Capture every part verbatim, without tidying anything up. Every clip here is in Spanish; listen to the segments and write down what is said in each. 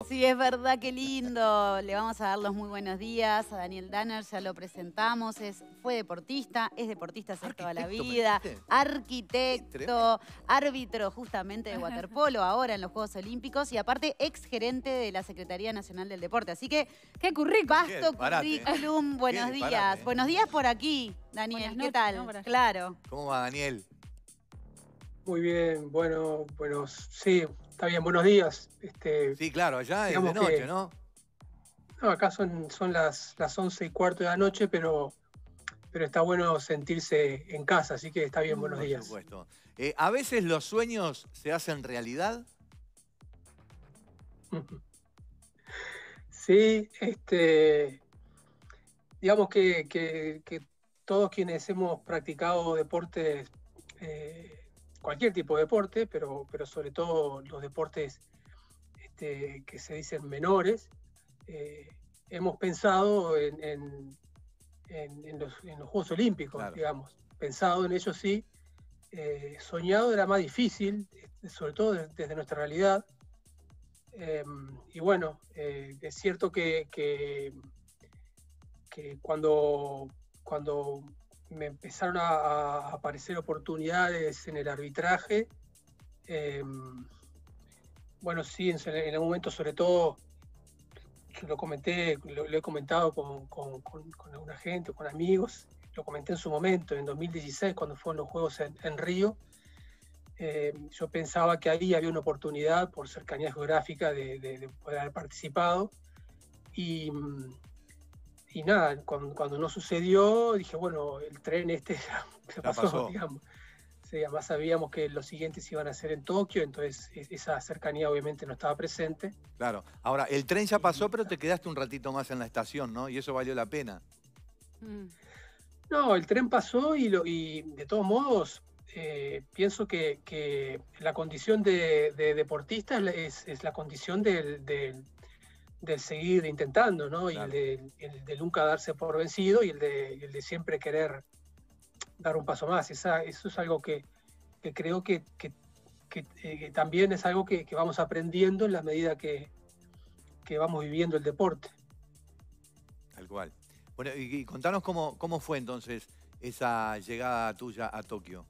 Sí, es verdad, qué lindo. Le vamos a dar los muy buenos días a Daniel Danner, ya lo presentamos. Es, fue deportista, es deportista hace toda la Arquitecto, me vida, dijiste. Qué arquitecto, tremendo. árbitro justamente de waterpolo, ahora en los Juegos Olímpicos y aparte ex gerente de la Secretaría Nacional del Deporte. Así que, qué currículum. vasto Qué disparate, ¿eh? currículum. Buenos Qué días. disparate, ¿eh? Buenos días por aquí, Daniel. Buenas ¿Qué noches, tal? ¿no? Por allá. Claro. ¿Cómo va, Daniel? Muy bien, bueno, bueno, sí, está bien, buenos días. Este, Sí, claro, allá es de digamos noche, que- ¿no? no, acá son, son las, las once y cuarto de la noche, pero, pero está bueno sentirse en casa, así que está bien, buenos Por días. supuesto. Eh, ¿A veces los sueños se hacen realidad? Sí, este, digamos que, que- que todos quienes hemos practicado deportes, eh, cualquier tipo de deporte, pero, pero sobre todo los deportes este, que se dicen menores, eh, hemos pensado en, en- en- en los, en los Juegos Olímpicos, Claro. digamos. Pensado en ellos sí, eh, soñado era más difícil, este, sobre todo desde, desde nuestra realidad. Eh, y bueno, eh, es cierto que, que- que cuando, cuando me empezaron a, a aparecer oportunidades en el arbitraje, eh, bueno, sí, en, en algún momento sobre todo yo lo comenté, lo, lo he comentado con, con, con, con alguna gente, con amigos, lo comenté en su momento, en dos mil dieciséis, cuando fueron los Juegos en, en Río. Eh, yo pensaba que ahí había una oportunidad por cercanía geográfica de, de, de poder haber participado. Y, y nada, cuando, cuando no sucedió, dije, bueno, el tren este ya Ya pasó, pasó. digamos. Sí, además sabíamos que los siguientes iban a ser en Tokio, entonces esa cercanía obviamente no estaba presente. Claro. Ahora, el tren ya pasó, pero te quedaste un ratito más en la estación, ¿no? Y eso valió la pena. Mm. No, el tren pasó y, lo, y de todos modos eh, pienso que, que la condición de, de deportista es, es la condición del, del, del seguir intentando, ¿no? Claro. Y el de, el de nunca darse por vencido y el de, el de siempre querer dar un paso más. Esa, eso es algo que, que creo que, que, que, eh, que también es algo que, que, vamos aprendiendo en la medida que, que vamos viviendo el deporte. Tal cual. Bueno, y, y contanos cómo, cómo fue entonces esa llegada tuya a Tokio.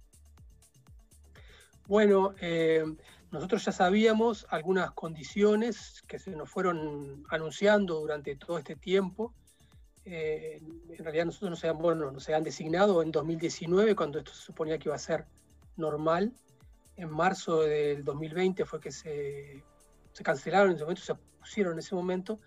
Bueno, eh, nosotros ya sabíamos algunas condiciones que se nos fueron anunciando durante todo este tiempo. Eh, en realidad nosotros nos habían, bueno, nos habían designado en dos mil diecinueve, cuando esto se suponía que iba a ser normal. En marzo del dos mil veinte fue que se, se cancelaron, en ese momento se pusieron en ese momento,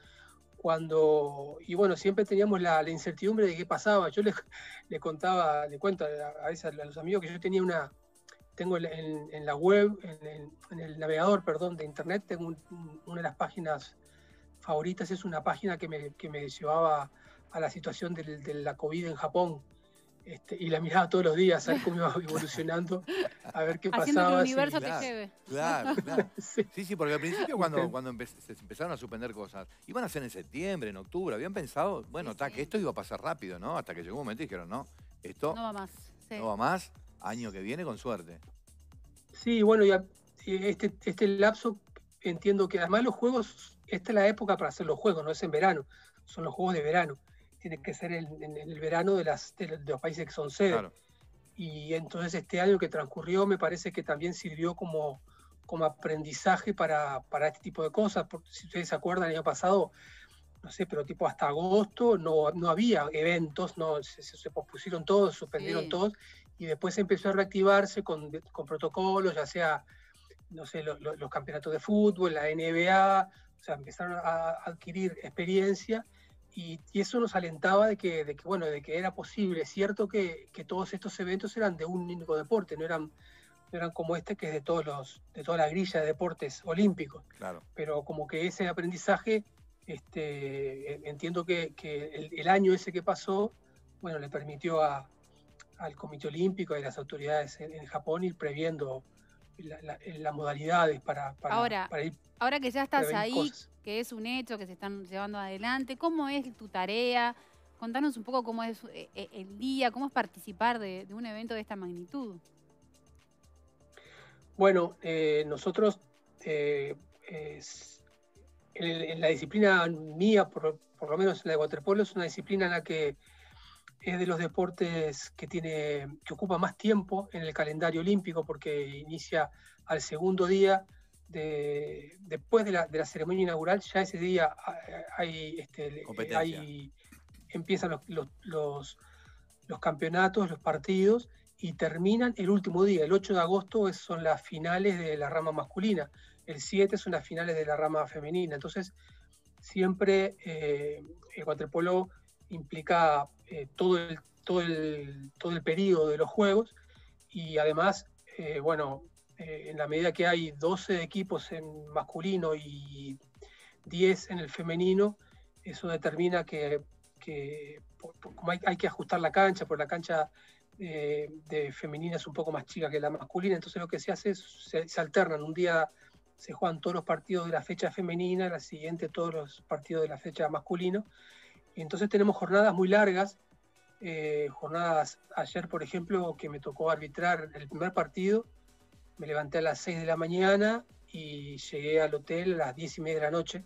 cuando, y bueno, siempre teníamos la, la incertidumbre de qué pasaba. Yo le, le contaba, le cuento a, a veces a los amigos que yo tenía una, tengo en, en la web, en el, en el navegador, perdón, de internet, tengo un, un, una de las páginas favoritas, es una página que me, que me llevaba a la situación de, de la COVID en Japón. Este, y la miraba todos los días a ver cómo iba evolucionando, a ver qué Haciendo pasaba. que el universo si... te claro, lleve. Claro, claro. sí. Sí, sí, porque al principio cuando, cuando empe se empezaron a suspender cosas, iban a ser en septiembre, en octubre, habían pensado, bueno, Sí, ta, sí. que esto iba a pasar rápido, ¿no? Hasta que llegó un momento y dijeron, no, esto No va más. Sí. no va más, año que viene con suerte. Sí, bueno, y este, este lapso entiendo que además los juegos, esta es la época para hacer los juegos, no es en verano, son los juegos de verano. Tiene que ser en, en, en el verano de, las, de, de los países que son sede. Claro. Y entonces este año que transcurrió me parece que también sirvió como, como aprendizaje para, para este tipo de cosas. Porque si ustedes se acuerdan, el año pasado, no sé, pero tipo hasta agosto no, no había eventos, no, se, se pospusieron todos, se suspendieron Sí. todos, y después empezó a reactivarse con, con protocolos, ya sea, no sé, lo, lo, los campeonatos de fútbol, la N B A, o sea, empezaron a adquirir experiencia. Y, y eso nos alentaba de que, de que, bueno, de que era posible. Es cierto que, que todos estos eventos eran de un único deporte, no eran, no eran como este que es de, todos los, de toda la grilla de deportes olímpicos. Claro. Pero como que ese aprendizaje, este, entiendo que, que el, el año ese que pasó, bueno, le permitió a, al Comité Olímpico y a las autoridades en, en Japón ir previendo las la, la modalidades para, para, Ahora, para ir ahora que ya estás prevenir ahí, cosas. que es un hecho, que se están llevando adelante, ¿cómo es tu tarea? Contanos un poco cómo es eh, el día, cómo es participar de, de un evento de esta magnitud. Bueno, eh, nosotros eh, es, en, en la disciplina mía, por, por lo menos en la de waterpolo, es una disciplina en la que es de los deportes que, tiene, que ocupa más tiempo en el calendario olímpico, porque inicia al segundo día, de, después de la, de la ceremonia inaugural, ya ese día hay, este, hay empiezan los, los, los, los campeonatos, los partidos, y terminan el último día. El ocho de agosto es, son las finales de la rama masculina, el siete son las finales de la rama femenina. Entonces, siempre eh, el waterpolo implica eh, todo, el, todo, el, todo el periodo de los juegos, y además, eh, bueno, eh, en la medida que hay doce equipos en masculino y diez en el femenino, eso determina que, que por, por, como hay, hay que ajustar la cancha, porque la cancha eh, de femenina es un poco más chica que la masculina, entonces lo que se hace es, se, se alternan, un día se juegan todos los partidos de la fecha femenina, la siguiente todos los partidos de la fecha masculino, y entonces tenemos jornadas muy largas, eh, jornadas, ayer por ejemplo, que me tocó arbitrar el primer partido, me levanté a las seis de la mañana y llegué al hotel a las diez y media de la noche.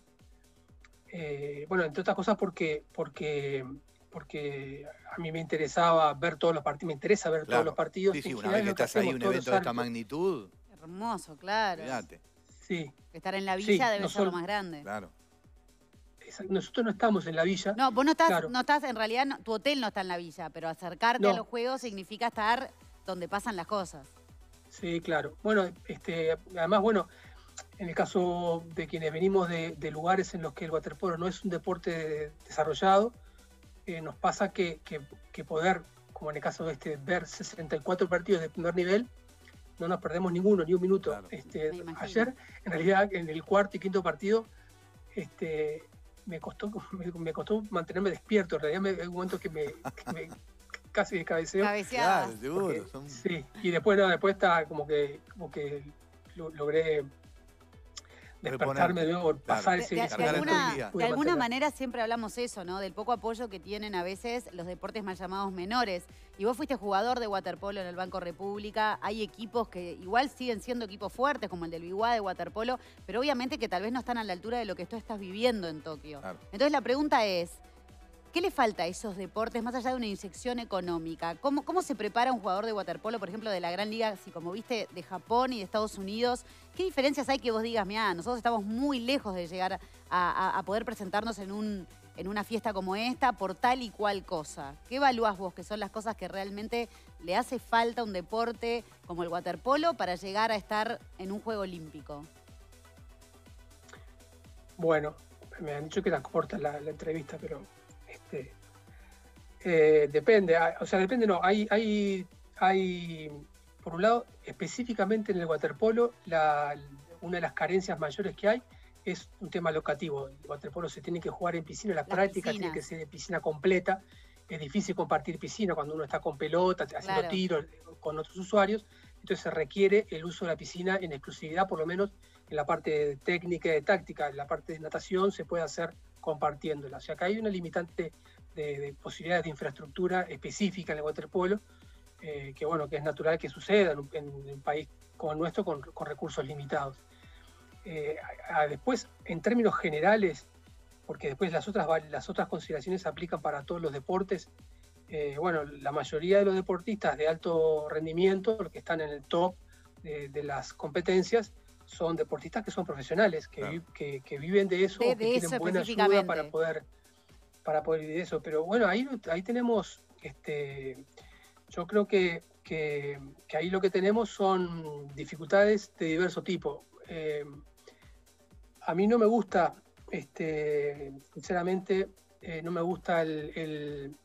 Eh, bueno, entre otras cosas porque, porque, porque a mí me interesaba ver todos los partidos, me interesa ver claro. todos los partidos. Sí, sí, una vez que estás ahí, un evento de esta magnitud. Hermoso, claro. Fíjate. Sí. Estar en la villa sí, debe no ser lo solo, más grande. Claro. Nosotros no estamos en la villa. No, vos no estás, claro. no estás en realidad, no, tu hotel no está en la villa, pero acercarte no. a los juegos significa estar donde pasan las cosas. Sí, claro. Bueno, este, además, bueno, en el caso de quienes venimos de, de lugares en los que el waterpolo no es un deporte desarrollado, eh, nos pasa que, que, que poder, como en el caso de este, ver sesenta y cuatro partidos de primer nivel, no nos perdemos ninguno, ni un minuto. Claro. Este, ayer, en realidad, en el cuarto y quinto partido, este, me costó, me, me costó mantenerme despierto. En realidad, me, hay un momento que me, que me casi descabeceo. Cabeceadas. Claro, seguro. Porque, Son... Sí, y después, no, después está como que, como que lo, logré despertarme de nuevo, pasar de, ese... de, ese de alguna, día. de alguna manera siempre hablamos eso, ¿no? Del poco apoyo que tienen a veces los deportes mal llamados menores. Y vos fuiste jugador de waterpolo en el Banco República. Hay equipos que igual siguen siendo equipos fuertes, como el del Biguá de waterpolo, pero obviamente que tal vez no están a la altura de lo que tú estás viviendo en Tokio. Claro. Entonces la pregunta es, ¿qué le falta a esos deportes más allá de una inyección económica? ¿Cómo, cómo se prepara un jugador de waterpolo, por ejemplo, de la Gran Liga, si como viste, de Japón y de Estados Unidos? ¿Qué diferencias hay que vos digas, mira, nosotros estamos muy lejos de llegar a, a, a poder presentarnos en, un, en una fiesta como esta por tal y cual cosa? ¿Qué evaluás vos que son las cosas que realmente le hace falta a un deporte como el waterpolo para llegar a estar en un juego olímpico? Bueno, me han dicho que era corta la, la entrevista, pero... Este, eh, depende, o sea, depende, no, hay, hay, hay, por un lado, específicamente en el waterpolo, la, una de las carencias mayores que hay es un tema locativo. El waterpolo se tiene que jugar en piscina, la las práctica piscinas. Tiene que ser de piscina completa, es difícil compartir piscina cuando uno está con pelota, haciendo claro. tiros con otros usuarios, entonces se requiere el uso de la piscina en exclusividad, por lo menos en la parte técnica y de táctica, en la parte de natación se puede hacer compartiéndola. O sea, que hay una limitante de, de posibilidades de infraestructura específica en el waterpolo, eh, que bueno, que es natural que suceda en un, en un país como el nuestro con, con recursos limitados. Eh, a, a después, en términos generales, porque después las otras, las otras consideraciones se aplican para todos los deportes, eh, bueno, la mayoría de los deportistas de alto rendimiento, los que están en el top de, de las competencias, son deportistas que son profesionales, que, claro. que, que viven de eso, de, que de tienen eso buena ayuda para poder, para poder vivir de eso. Pero bueno, ahí, ahí tenemos, este, yo creo que, que, que ahí lo que tenemos son dificultades de diverso tipo. Eh, a mí no me gusta, este, sinceramente, eh, no me gusta el, el,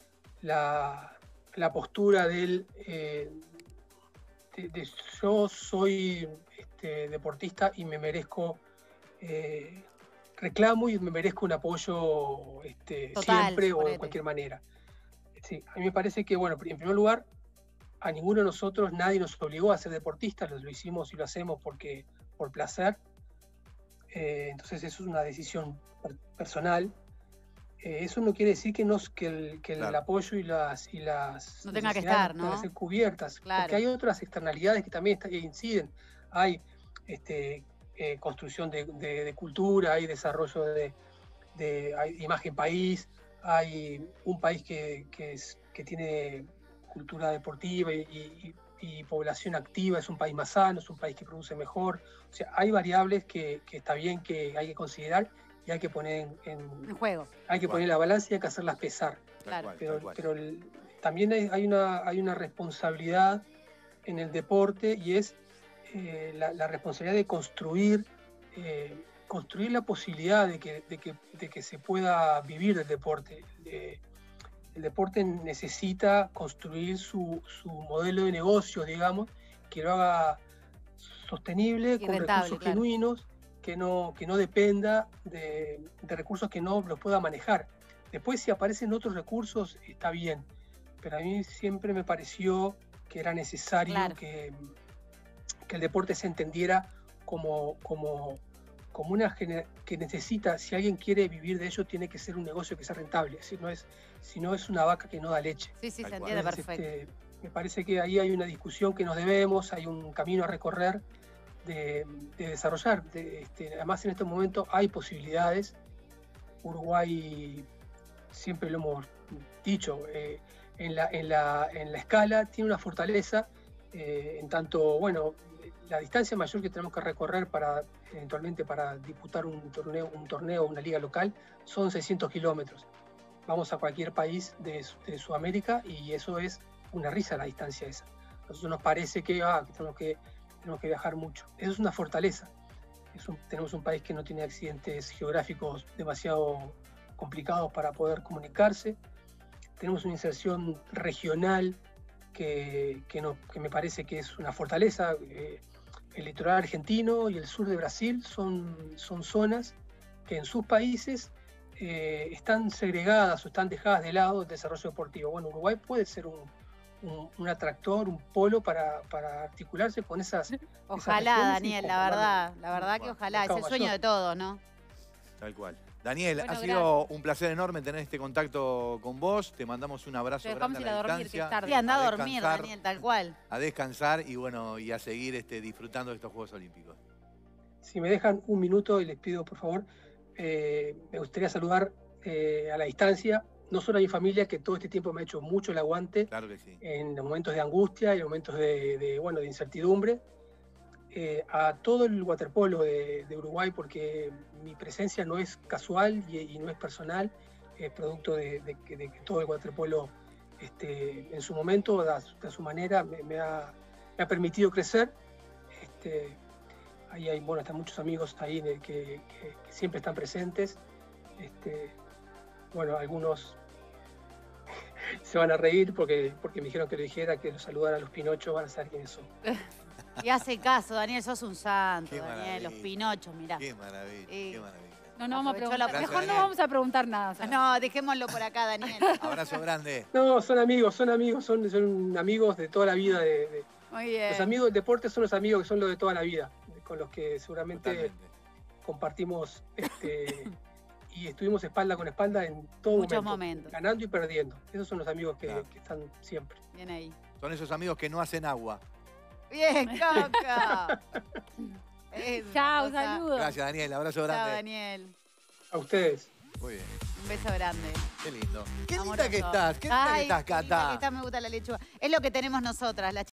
la, la postura del... Eh, de, de, yo soy... deportista y me merezco, eh, reclamo y me merezco un apoyo este, Total, siempre o de cualquier manera. Sí, a mí me parece que, bueno, en primer lugar, a ninguno de nosotros, nadie nos obligó a ser deportistas, lo, lo hicimos y lo hacemos porque, por placer. Eh, entonces eso es una decisión per personal. Eh, eso no quiere decir que, nos, que, el, que claro. el apoyo y las, y las no tenga que estar, ¿no? Tengan que ser cubiertas, claro. porque hay otras externalidades que también inciden. Hay este, eh, construcción de, de, de cultura, hay desarrollo de, de hay imagen país, hay un país que, que, es, que tiene cultura deportiva y, y, y población activa, es un país más sano, es un país que produce mejor. O sea, hay variables que, que está bien que hay que considerar y hay que poner en, en, en juego. Hay que poner la balanza y hay que hacerlas pesar. Claro. Cual, Pero, cual. pero el, también hay, hay, una, hay una responsabilidad en el deporte y es eh, la, la responsabilidad de construir, eh, construir la posibilidad de que, de, que, de que se pueda vivir del deporte. Eh, el deporte necesita construir su, su modelo de negocio, digamos, que lo haga sostenible, Y con rentable, recursos claro. genuinos, que no, que no dependa de, de recursos que no los pueda manejar. Después, si aparecen otros recursos, está bien, pero a mí siempre me pareció que era necesario Claro. que, que el deporte se entendiera como, como, como una gener- que necesita, si alguien quiere vivir de ello, tiene que ser un negocio que sea rentable, si no es, si no es una vaca que no da leche. Sí, sí, Tal se cual. entiende Entonces, perfecto. este, me parece que ahí hay una discusión que nos debemos, hay un camino a recorrer de, de desarrollar. De, este, además, en este momento hay posibilidades. Uruguay, siempre lo hemos dicho, eh, en, la, en, la, en la escala tiene una fortaleza, eh, en tanto, bueno, la distancia mayor que tenemos que recorrer para eventualmente para disputar un torneo, un torneo, una liga local, son seiscientos kilómetros. Vamos a cualquier país de, de Sudamérica y eso es una risa la distancia esa. A nosotros nos parece que, ah, que, tenemos, que tenemos que viajar mucho. Eso es una fortaleza. Es un, tenemos un país que no tiene accidentes geográficos demasiado complicados para poder comunicarse. Tenemos una inserción regional que, que, no, que me parece que es una fortaleza. Eh, el litoral argentino y el sur de Brasil son, son zonas que en sus países eh, están segregadas o están dejadas de lado del desarrollo deportivo. Bueno, Uruguay puede ser un, un, un atractor, un polo para, para articularse con esas... Ojalá, esas Daniel, la verdad, la verdad que Bueno, ojalá, es el mercado sueño mayor. de todos, ¿no? Tal cual. Daniel, Bueno, ha sido un placer enorme tener este contacto con vos. Te mandamos un abrazo Te dejamos grande ir a a la dormir, que es distancia. tarde. Sí, anda a A dormir, descansar. Daniel, tal cual. A descansar y bueno, y a seguir este, disfrutando de estos Juegos Olímpicos. Si me dejan un minuto y les pido, por favor, eh, me gustaría saludar eh, a la distancia, no solo a mi familia, que todo este tiempo me ha hecho mucho el aguante Claro que sí. en los momentos de angustia y en momentos de, de, bueno, de incertidumbre, eh, a todo el waterpolo de, de Uruguay, porque mi presencia no es casual y, y no es personal, es producto de, de, de, de que todo el waterpolo este, en su momento, de, de su manera, me, me, ha, me ha permitido crecer. Este, ahí hay, bueno, están muchos amigos ahí de, que, que, que siempre están presentes. Este, bueno, algunos se van a reír porque, porque me dijeron que lo dijera, que los saludara a los Pinochos, van a saber quiénes son. Y hace caso, Daniel, sos un santo, Qué Daniel, los maravilla. pinochos, mirá. Qué maravilla, Eh, qué maravilla. No, no vamos a Aprovechó la- preguntar. Gracias, Mejor no Daniel. vamos a preguntar nada. o sea. No, dejémoslo por acá, Daniel. Abrazo grande. No, son amigos, son amigos, son, son amigos de toda la vida. De, de- Muy bien. Los amigos del deporte son los amigos que son los de toda la vida, con los que seguramente Totalmente. compartimos este, y estuvimos espalda con espalda en todo Muchos momento, momentos. ganando y perdiendo. Esos son los amigos que, Claro. que están siempre. Bien ahí. Son esos amigos que no hacen agua. Bien, Coco. Es una Chao, cosa- saludos. Gracias, Daniel. Abrazo Chao, grande. Daniel. A ustedes. Muy bien. Un beso grande. Qué lindo. Qué linda Amoroso. que estás. Qué linda Ay, que estás, qué linda Cata. que estás, me gusta la lechuga. Es lo que tenemos nosotras, las